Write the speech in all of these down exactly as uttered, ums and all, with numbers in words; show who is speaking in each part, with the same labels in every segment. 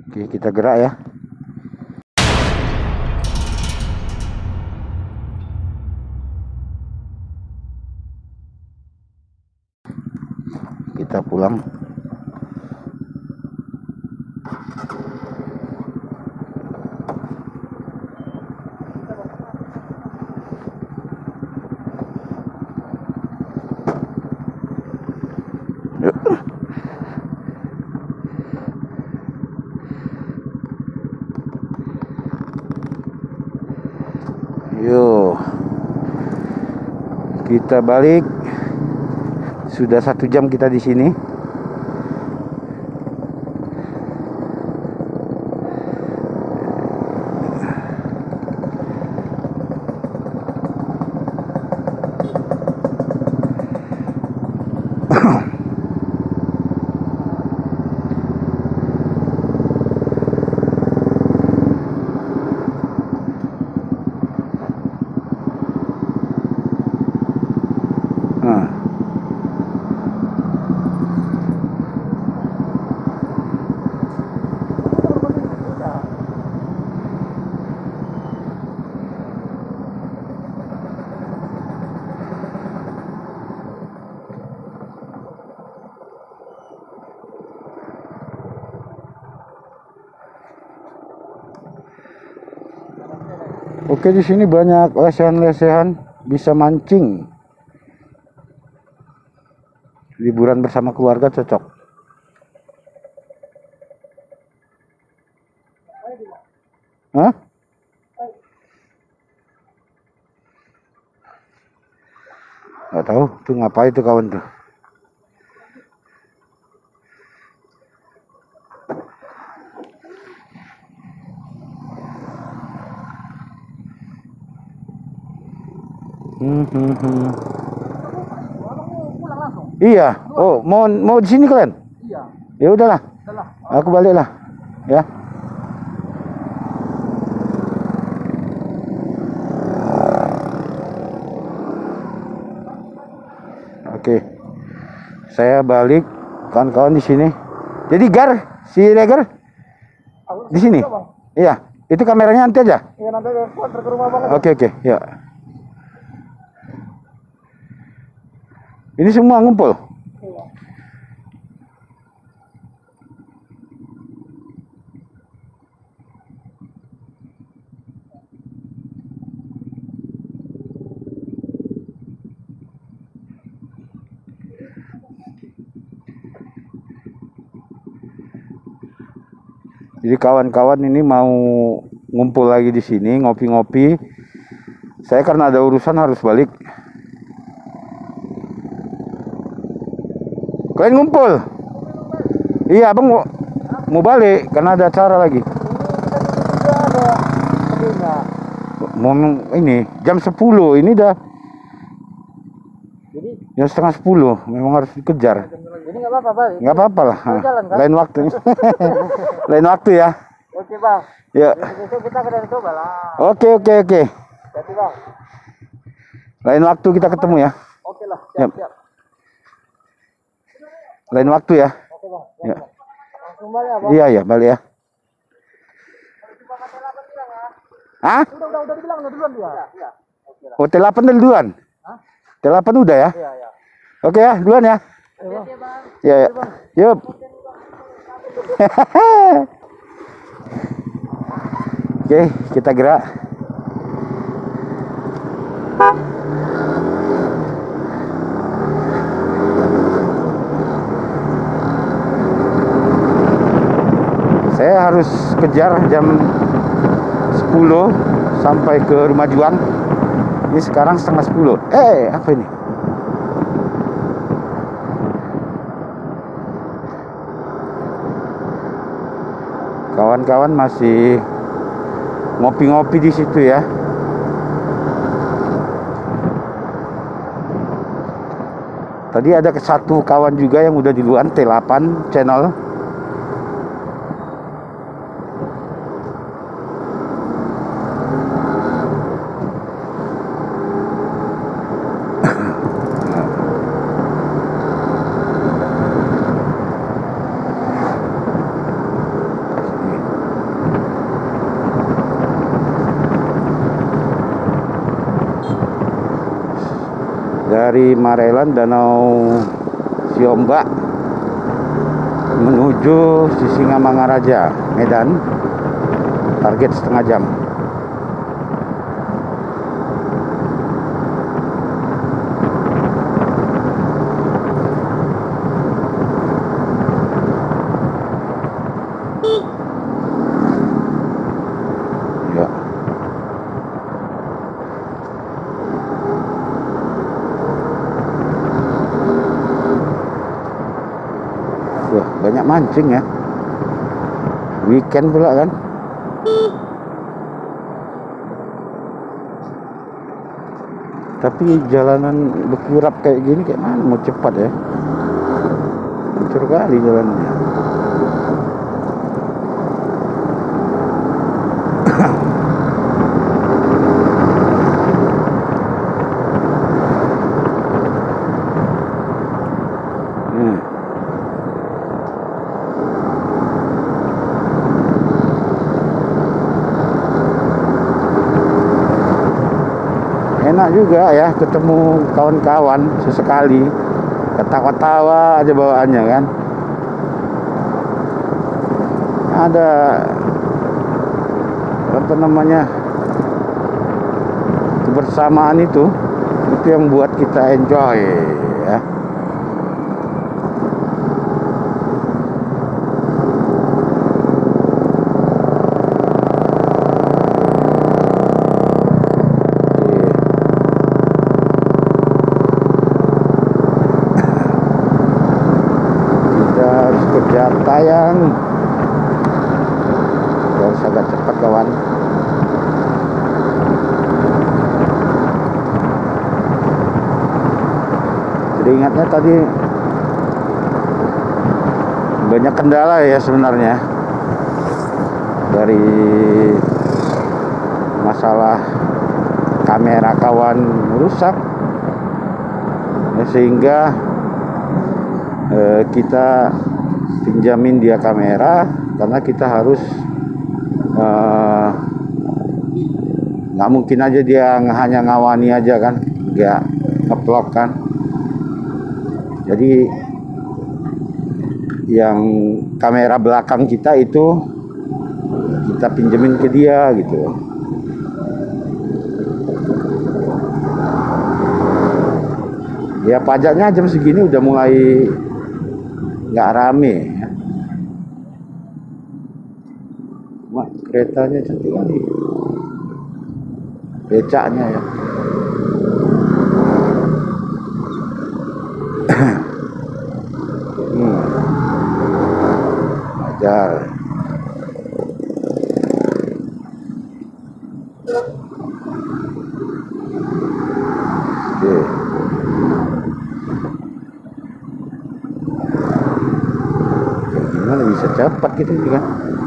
Speaker 1: Oke, kita gerak ya. Kita pulang. Yuk. Yuk. Kita balik. Sudah satu jam kita di sini. Oke, di sini banyak lesehan-lesehan, bisa mancing. Liburan bersama keluarga cocok. Hah? Gak tahu tuh ngapain tuh kawan tuh. Hmm, hmm, hmm. Iya. Oh, mau mau di sini kalian? Iya. Ya udahlah. Aku balik lah. Ya. Oke. Saya balik, kawan-kawan di sini. Jadi Gar, si Reger di sini. Iya. Itu kameranya nanti aja. Iya, nanti ke rumah banget. Oke, oke. Ya. Ini semua ngumpul. Iya. Jadi kawan-kawan ini mau ngumpul lagi di sini, ngopi-ngopi. Saya karena ada urusan harus balik. Kalian ngumpul? Iya, abang mau, mau balik karena ada acara lagi. Mau ini jam sepuluh, ini dah jam setengah sepuluh, memang harus dikejar.
Speaker 2: Jadi nggak apa-apa, Pak.
Speaker 1: Nggak apa-apa lah.
Speaker 2: Jalan, kan?
Speaker 1: Lain waktu. Lain waktu ya.
Speaker 2: Oke, Bang.
Speaker 1: Ya.
Speaker 2: Besok kita ke coba lah.
Speaker 1: Oke, oke, oke.
Speaker 2: Jadi, Bang.
Speaker 1: Lain waktu kita ketemu ya.
Speaker 2: Oke lah, siap,
Speaker 1: Yap.
Speaker 2: siap.
Speaker 1: Lain waktu ya.
Speaker 2: Oke, Bang.
Speaker 1: Ya.
Speaker 2: Langsung balik ya, Bang.
Speaker 1: Iya, iya, balik ya. Hah?
Speaker 2: Udah, udah, udah dibilang udah duluan dia. Iya. Oke lah.
Speaker 1: Oh, T delapan dari duluan.
Speaker 2: Hah?
Speaker 1: T delapan udah ya?
Speaker 2: Iya, iya.
Speaker 1: Oke ya, duluan ya.
Speaker 2: Iya, Bang.
Speaker 1: Ya, ya. Yup. Oke, kita gerak. Saya harus kejar jam sepuluh sampai ke Rumah Juang. Ini sekarang setengah sepuluh. Eh, apa ini? Kawan-kawan masih ngopi-ngopi di situ ya. Tadi ada satu kawan juga yang udah di luar, T delapan channel. dari Marelan Danau Siombak menuju Sisingamangaraja, Medan. Target setengah jam. Ya. Wah, banyak mancing ya. Weekend pula kan. Tapi jalanan berkurap kayak gini kayak mana mau cepat ya. Hancur kali jalannya. hmm. Enak juga ya ketemu kawan-kawan sesekali, ketawa-tawa aja bawaannya kan. Ada apa namanya, kebersamaan itu itu yang buat kita enjoy ya. Kerja tayang harus agak cepat kawan. Jadi ingatnya tadi banyak kendala ya sebenarnya, dari masalah kamera kawan rusak ya, sehingga eh, kita pinjamin dia kamera karena kita harus nggak uh, mungkin aja dia hanya ngawani aja kan, nggak nge-vlog kan. Jadi yang kamera belakang kita itu kita pinjemin ke dia gitu. Ya pajaknya jam segini udah mulai nggak rame ya. Mak, keretanya cantik kali, becaknya ya. hmm. Ajar. Oke. Gimana bisa cepat gitu kan?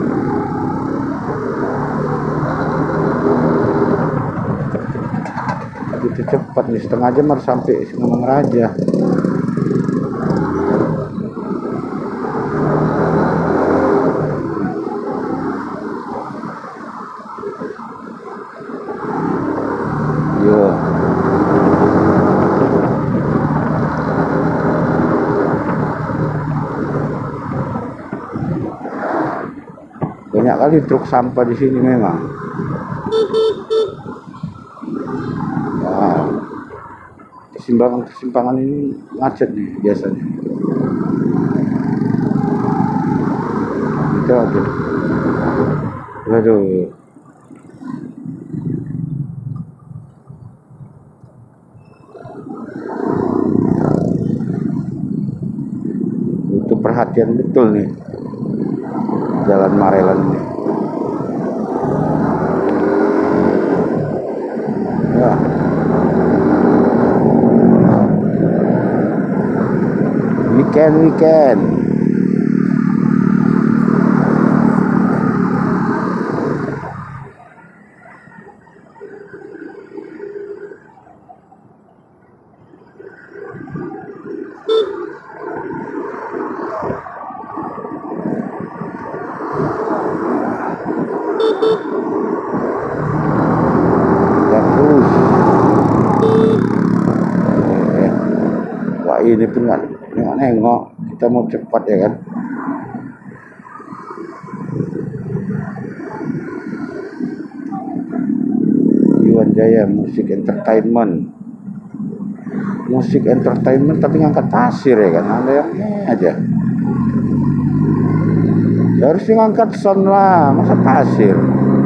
Speaker 1: Gitu cepat nih, setengah jam harus sampai Sisingamangaraja. Yo. Banyak kali truk sampah di sini memang. Nah, kesimpangan-kesimpangan ini macet nih biasanya. Itu aja. Waduh. Butuh perhatian betul nih jalan Marelan ini. Ya. Weekend weekend. Terus. gitu nggak nengok-nengok, kita mau cepat ya kan. Iwan Jaya Musik Entertainment, musik entertainment tapi ngangkat pasir ya kan, ada yang ini aja. Ya harusnya ngangkat sound lah, masa pasir.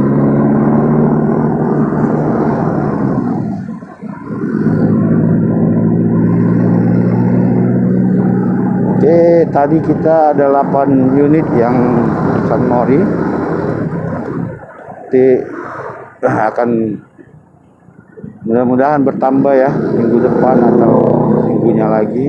Speaker 1: Oke, tadi kita ada delapan unit yang San Mori. Nanti akan mudah-mudahan bertambah ya minggu depan atau minggunya lagi.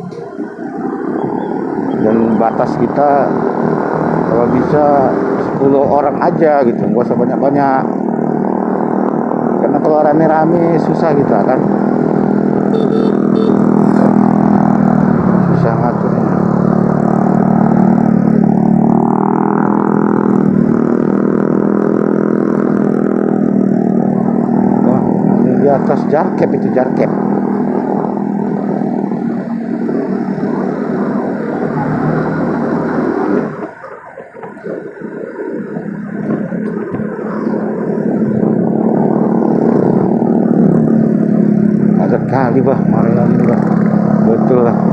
Speaker 1: Dan batas kita kalau bisa sepuluh orang aja gitu, nggak usah banyak-banyak. Karena kalau rame-rame susah kita kan. Susah ngaturnya. Oh, ini di atas jarkep itu jarkep. Kali bah, Marelan ini bah, betul lah.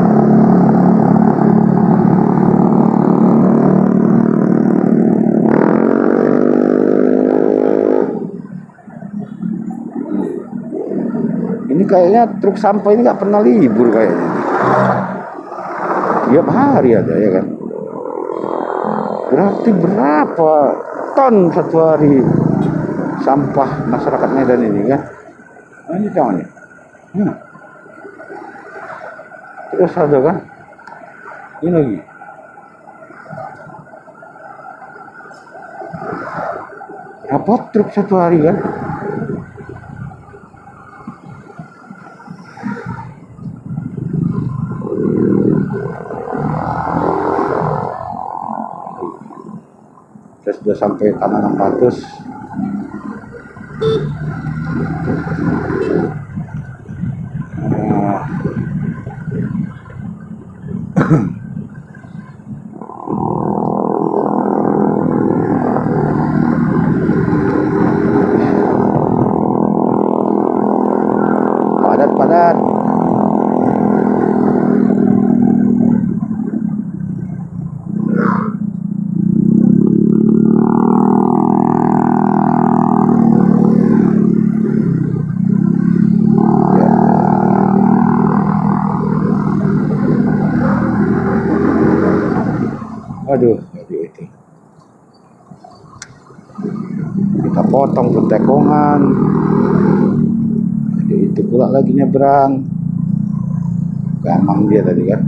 Speaker 1: Ini kayaknya truk sampah ini nggak pernah libur kayaknya. Tiap hari ada ya kan. Berarti berapa ton satu hari sampah masyarakat Medan ini kan? Nah, ini tahu nih. Hmm. Terus ada kan ini lagi berapa truk satu hari kan. Kita sudah sampai tanah enam ratus. Padat-padat. Aduh, aduh itu. Kita potong ke tekongan. Aduh, itu pula lagi nyebrang. Gampang dia tadi kan.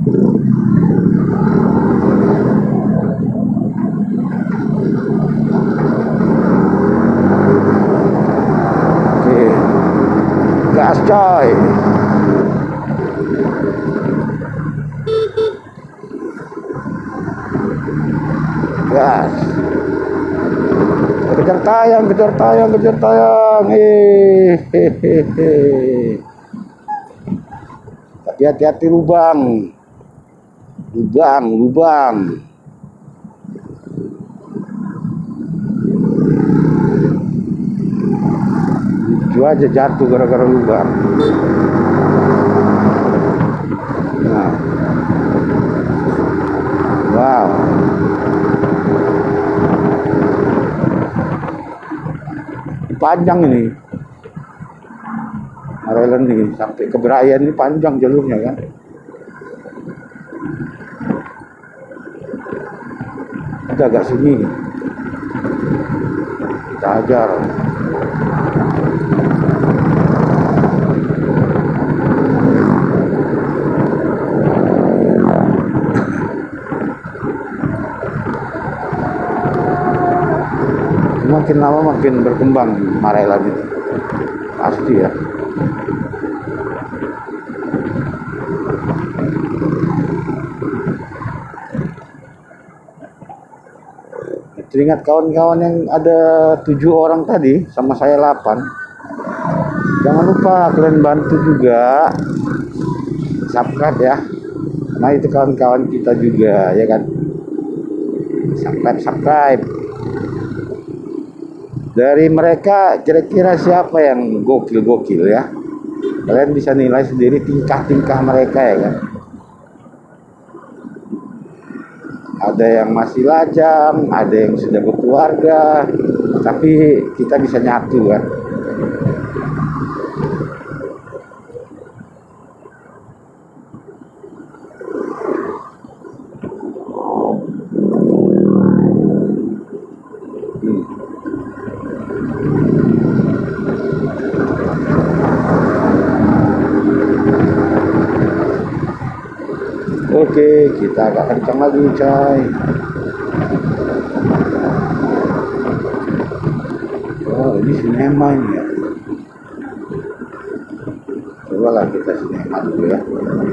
Speaker 1: Oke. Gas coy. Gas. Kejar tayang, kejar tayang, kejar tayang. Hehehe. Tapi hati-hati lubang. Lubang, lubang. Lucu aja jatuh gara-gara lubang. Nah. Wow. Panjang ini Marelan ini sampai ke Berayan ini panjang jalurnya kan. Kita agak sini kita ajar. Makin lama makin berkembang Marelan itu pasti ya. Teringat kawan-kawan yang ada tujuh orang tadi sama saya delapan. Jangan lupa kalian bantu juga subscribe ya. Nah itu kawan-kawan kita juga ya kan. Subscribe, subscribe. Dari mereka kira-kira siapa yang gokil-gokil ya? Kalian bisa nilai sendiri tingkah-tingkah mereka ya kan. Ada yang masih lajang, ada yang sudah berkeluarga, tapi kita bisa nyatu kan. Oke, kita agak kencang lagi coy. Oh ini sinema ini ya. Cobalah kita sinema dulu ya.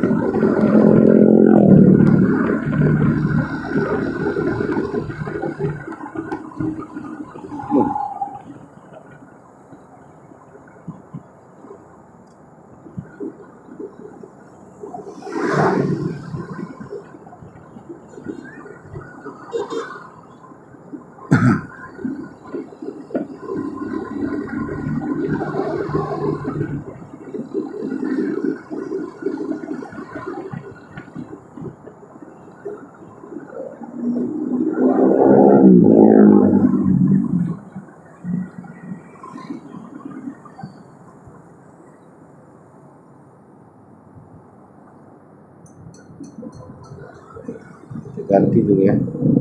Speaker 1: Hmm. Ganti dulu ya.